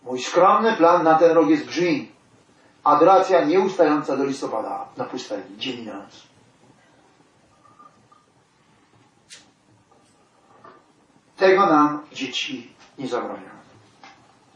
Mój skromny plan na ten rok jest brzmi: adoracja nieustająca do listopada na pustyni, dzień i noc. Tego nam dzieci nie zabronią.